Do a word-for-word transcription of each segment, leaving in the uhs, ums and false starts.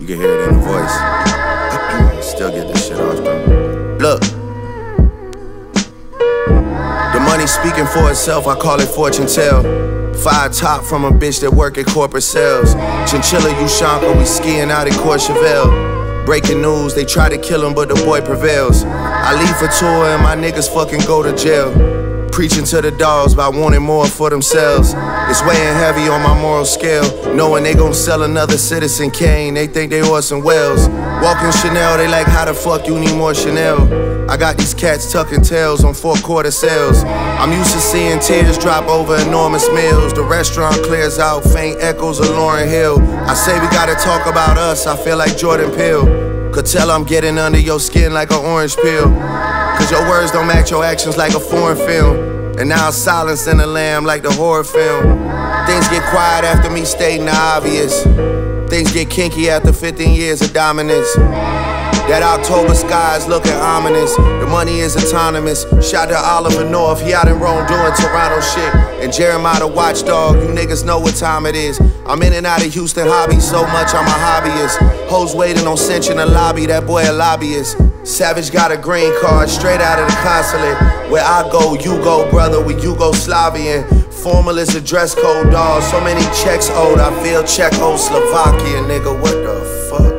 can hear it in the voice. Still get this shit off though. Look. The money speaking for itself, I call it fortune tell. Five top from a bitch that work at corporate sales. Chinchilla Ushanka, we skiing out in Courchevel. Breaking news, they try to kill him but the boy prevails. I leave for tour and my niggas fucking go to jail. Preaching to the dogs by wanting more for themselves. It's weighing heavy on my moral scale. Knowing they gon' sell another Citizen Kane, they think they Orson Welles. Walking Chanel, they like how the fuck you need more Chanel. I got these cats tucking tails on four quarter sales. I'm used to seeing tears drop over enormous meals. The restaurant clears out, faint echoes of Lauryn Hill. I say we gotta talk about us, I feel like Jordan Peele. Could tell I'm getting under your skin like an orange peel. Cause your words don't match your actions like a foreign film. And now silence in the lamb like the horror film. Things get quiet after me stating the obvious. Things get kinky after fifteen years of dominance. That October sky's looking ominous. The money is autonomous. Shout to Oliver North, he out in Rome doing Toronto shit. And Jeremiah the watchdog, you niggas know what time it is. I'm in and out of Houston hobby so much I'm a hobbyist. Hoes waiting on cinch in the lobby, that boy a lobbyist. Savage got a green card straight out of the consulate. Where I go, you go, brother, with Yugoslavian. Formal is a dress code, dawg. So many checks owed, I feel Czechoslovakia, nigga, what the fuck?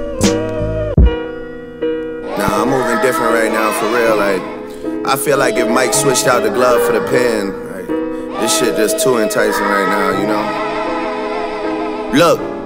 Nah, I'm moving different right now, for real, like, I feel like if Mike switched out the glove for the pen, like, this shit just too enticing right now, you know? Look.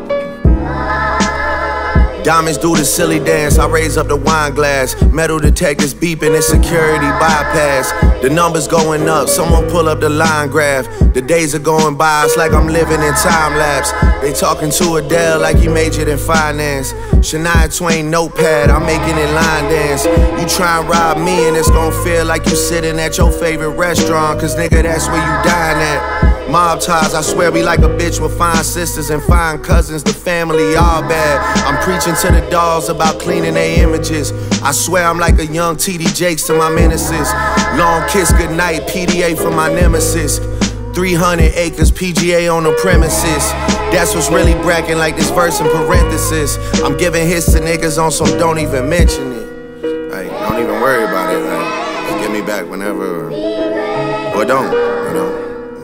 Diamonds do the silly dance, I raise up the wine glass. Metal detectors beeping, it's security bypass. The numbers going up, someone pull up the line graph. The days are going by, it's like I'm living in time lapse. They talking to Adele like he majored in finance. Shania Twain notepad, I'm making it line dance. You try and rob me and it's gon' feel like you sitting at your favorite restaurant. Cause nigga, that's where you dine at. Mob ties, I swear we like a bitch with fine sisters and fine cousins. The family all bad. I'm preaching to the dolls about cleaning their images. I swear I'm like a young T D Jakes to my menaces. Long kiss goodnight, P D A for my nemesis. three hundred acres, P G A on the premises. That's what's really bracking like this verse in parenthesis. I'm giving hits to niggas on some don't even mention it. Like, don't even worry about it. Like, just give me back whenever. Or don't, you know.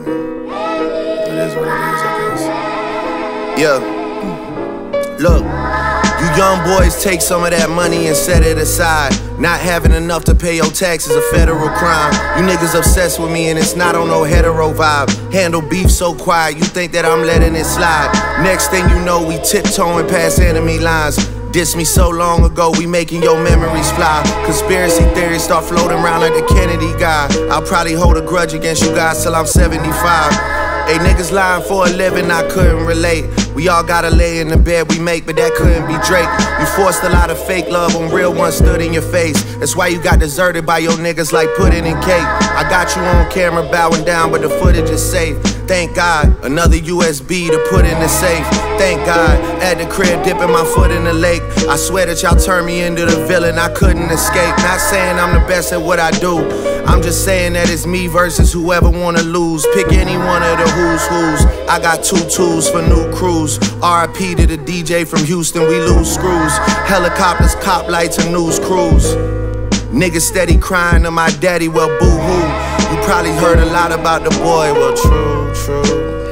It is what it is, I guess. Yeah. Look, you young boys take some of that money and set it aside. Not having enough to pay your taxes a federal crime. You niggas obsessed with me and it's not on no hetero vibe. Handle beef so quiet, you think that I'm letting it slide. Next thing you know, we tiptoeing past enemy lines. Diss me so long ago, we making your memories fly. Conspiracy theories start floating around like the Kennedy guy. I'll probably hold a grudge against you guys till I'm seventy-five. Hey, niggas lying for a living, I couldn't relate. We all gotta lay in the bed we make, but that couldn't be Drake. You forced a lot of fake love when real ones stood in your face. That's why you got deserted by your niggas like pudding and cake. I got you on camera bowing down, but the footage is safe. Thank God, another U S B to put in the safe. Thank God, at the crib dipping my foot in the lake. I swear that y'all turned me into the villain, I couldn't escape. Not saying I'm the best at what I do, I'm just saying that it's me versus whoever wanna lose. Pick any one of the who's who's. I got two tools for new crews. R I P to the D J from Houston, we lose screws. Helicopters, cop lights, and news crews. Niggas steady crying to my daddy, well boo-hoo. You probably heard a lot about the boy, well true, true.